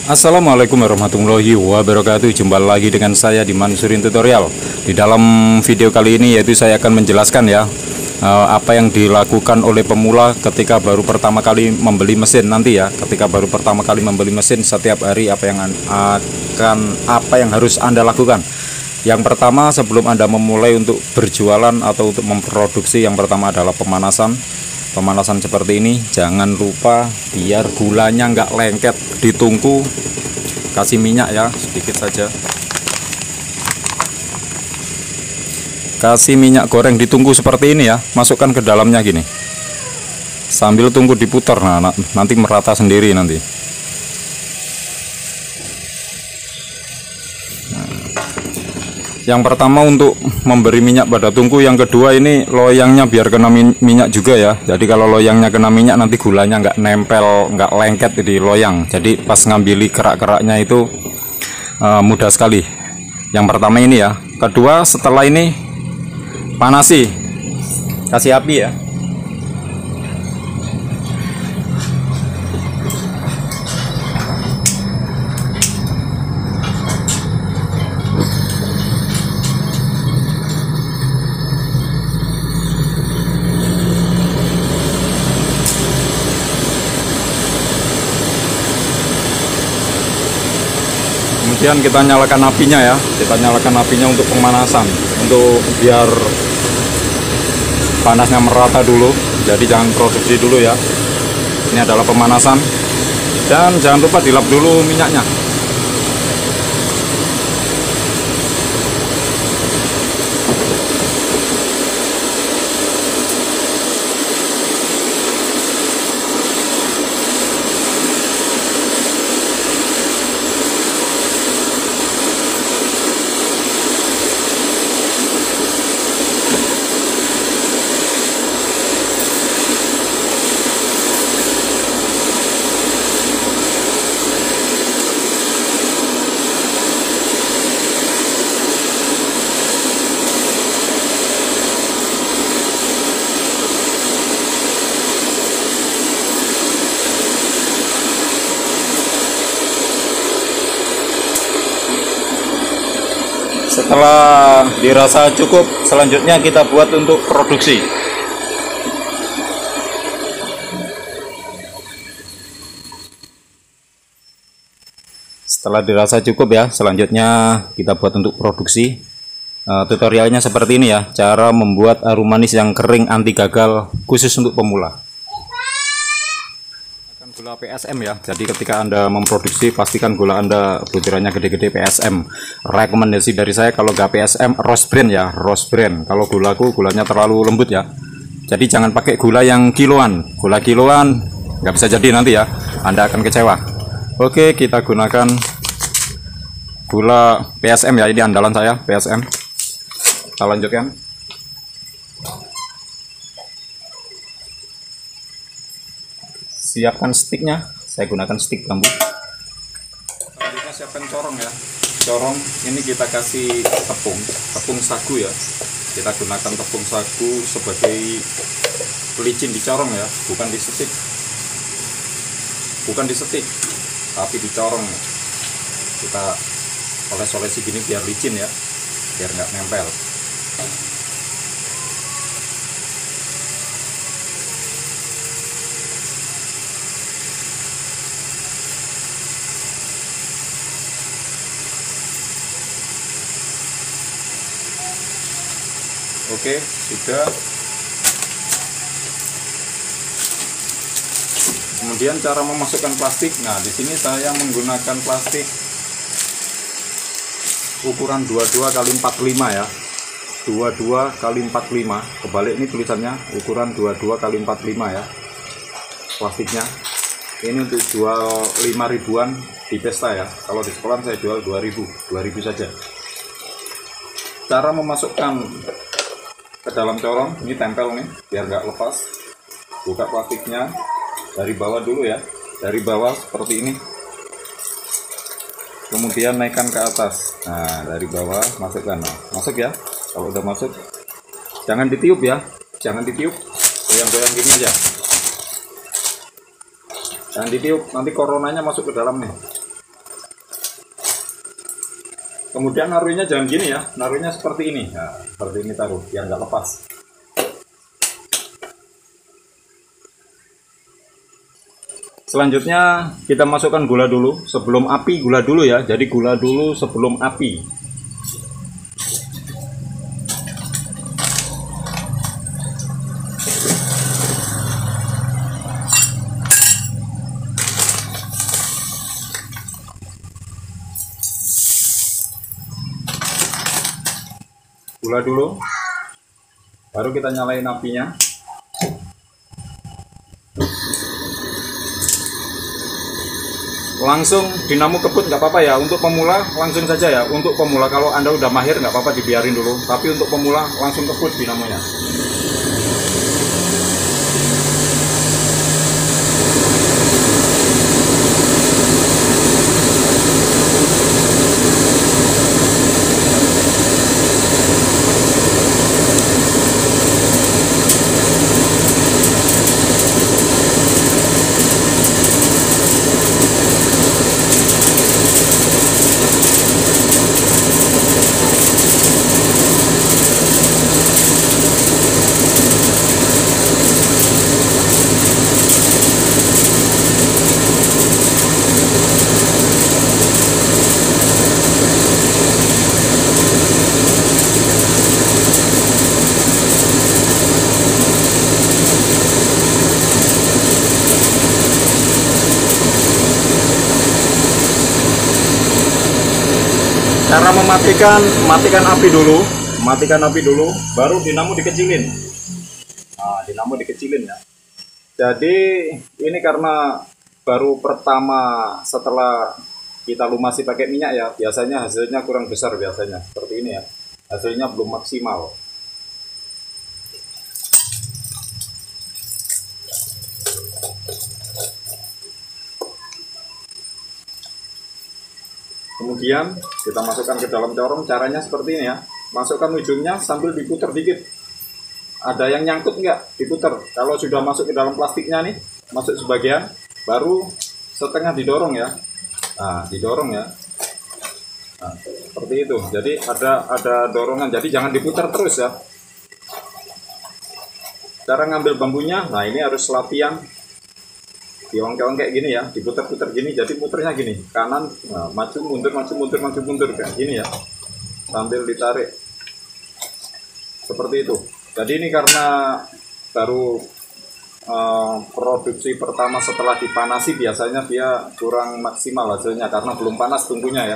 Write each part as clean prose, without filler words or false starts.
Assalamualaikum warahmatullahi wabarakatuh. Jumpa lagi dengan saya di Mansurin Tutorial. Di dalam video kali ini yaitu saya akan menjelaskan ya apa yang dilakukan oleh pemula ketika baru pertama kali membeli mesin nanti ya. Ketika baru pertama kali membeli mesin, setiap hari apa yang harus Anda lakukan. Yang pertama, sebelum Anda memulai untuk berjualan atau untuk memproduksi, yang pertama adalah pemanasan. Pemanasan seperti ini, jangan lupa biar gulanya nggak lengket di tungku, kasih minyak ya sedikit saja, kasih minyak goreng di tungku seperti ini ya, masukkan ke dalamnya gini sambil tungku diputar. Nah, nanti merata sendiri nanti. Yang pertama untuk memberi minyak pada tungku, yang kedua ini loyangnya biar kena minyak juga ya. Jadi kalau loyangnya kena minyak nanti gulanya nggak nempel, nggak lengket di loyang. Jadi pas ngambili kerak-keraknya itu mudah sekali. Yang pertama ini ya. Kedua, setelah ini panasi, kasih api ya. Kemudian kita nyalakan apinya ya, kita nyalakan apinya untuk pemanasan, untuk biar panasnya merata dulu. Jadi jangan produksi dulu ya. Ini adalah pemanasan, dan jangan lupa dilap dulu minyaknya. Setelah dirasa cukup, selanjutnya kita buat untuk produksi. Setelah dirasa cukup ya, selanjutnya kita buat untuk produksi. Tutorialnya seperti ini ya, cara membuat arum manis yang kering anti gagal khusus untuk pemula. Gula PSM ya, jadi ketika Anda memproduksi pastikan gula Anda butirannya gede-gede PSM. Rekomendasi dari saya kalau nggak PSM, Rose Brand ya, Rose Brand. Kalau gulanya terlalu lembut ya, jadi jangan pakai gula yang kiloan. Gula kiloan nggak bisa jadi nanti ya, Anda akan kecewa. Oke, kita gunakan gula PSM ya, ini andalan saya PSM. Kita lanjutkan. Siapkan stiknya, saya gunakan stik bambu. Selanjutnya siapkan corong ya. Corong ini kita kasih tepung sagu ya. Kita gunakan tepung sagu sebagai pelicin di corong ya, bukan disetik. Bukan disetik, tapi dicorong. Kita oles-olesi gini biar licin ya, biar nggak nempel. Oke, sudah. Kemudian cara memasukkan plastik. Nah, di sini saya menggunakan plastik ukuran 22 x 45 ya. 22 x 45. Kebalik ini tulisannya, ukuran 22 x 45 ya. Plastiknya. Ini untuk jual 5 ribuan di pesta ya. Kalau di sekolah saya jual 2000 saja. Cara memasukkan ke dalam corong, ini tempel nih biar nggak lepas. Buka plastiknya dari bawah dulu ya, dari bawah seperti ini, kemudian naikkan ke atas. Nah, dari bawah masukkan. Nah, masuk ya. Kalau udah masuk, jangan ditiup ya, jangan ditiup, goyang-goyang gini aja. Jangan ditiup, nanti coronanya masuk ke dalam nih. Kemudian naruhnya jangan gini ya, naruhnya seperti ini. Nah, seperti ini taruh biar nggak lepas. Selanjutnya kita masukkan gula dulu sebelum api, gula dulu ya. Jadi gula dulu sebelum api. Gula dulu, baru kita nyalain apinya. Langsung dinamo kebut nggak apa-apa ya, untuk pemula langsung saja ya. Untuk pemula, kalau Anda udah mahir nggak apa-apa dibiarin dulu, tapi untuk pemula langsung kebut dinamonya. Cara matikan api dulu, baru dinamo dikecilin. Nah, dinamo dikecilin ya. Jadi ini karena baru pertama setelah kita lumasi pakai minyak ya, biasanya hasilnya kurang besar biasanya. Seperti ini ya, hasilnya belum maksimal. Kemudian kita masukkan ke dalam corong. Caranya seperti ini ya, masukkan ujungnya sambil diputar dikit. Ada yang nyangkut nggak, diputar. Kalau sudah masuk ke dalam plastiknya nih, masuk sebagian, baru setengah didorong ya. Nah, didorong ya. Nah, seperti itu. Jadi ada dorongan. Jadi jangan diputar terus ya. Cara ngambil bambunya, nah ini harus latihan. Diongkong kayak gini ya, diputar-putar gini, jadi puternya gini, kanan, nah, maju mundur kayak gini ya, sambil ditarik seperti itu. Jadi ini karena baru produksi pertama setelah dipanasi, biasanya dia kurang maksimal hasilnya karena belum panas tungkunya ya.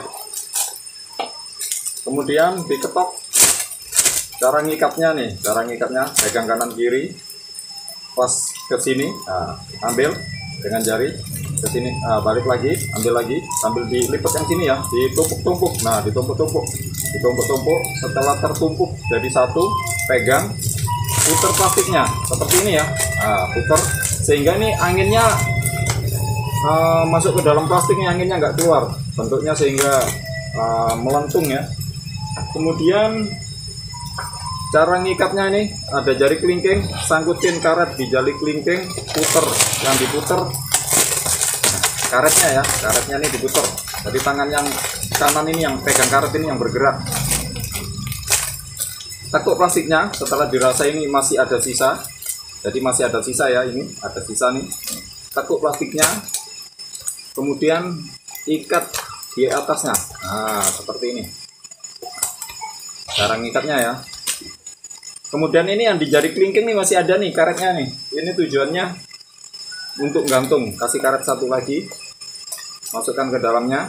Kemudian diketok. Cara ngikatnya nih, pegang kanan kiri pas ke sini, nah, ambil dengan jari ke sini, balik lagi, ambil lagi sambil dilipat yang sini ya, ditumpuk-tumpuk. Nah, ditumpuk-tumpuk. Setelah tertumpuk jadi satu, pegang, putar plastiknya seperti ini ya. Nah, putar sehingga ini anginnya masuk ke dalam plastiknya, anginnya nggak keluar bentuknya, sehingga melentung ya. Kemudian cara ngikatnya ini ada jari kelingking, sangkutin karet di jari kelingking, puter, yang diputer karetnya ya, karetnya ini diputer. Jadi tangan yang kanan ini yang pegang karet ini yang bergerak. Tekuk plastiknya, setelah dirasa ini masih ada sisa, jadi masih ada sisa ya, ini ada sisa nih. Tekuk plastiknya, kemudian ikat di atasnya. Nah, seperti ini cara ngikatnya ya. Kemudian ini yang di jari kelingking nih masih ada nih karetnya nih. Ini tujuannya untuk gantung. Kasih karet satu lagi, masukkan ke dalamnya.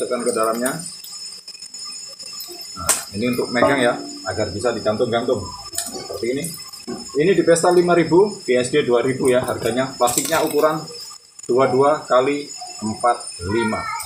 Nah, ini untuk megang ya, agar bisa digantung-gantung seperti ini. Ini di Vestal 5000, BSD 2000 ya harganya. Plastiknya ukuran 22 x 45.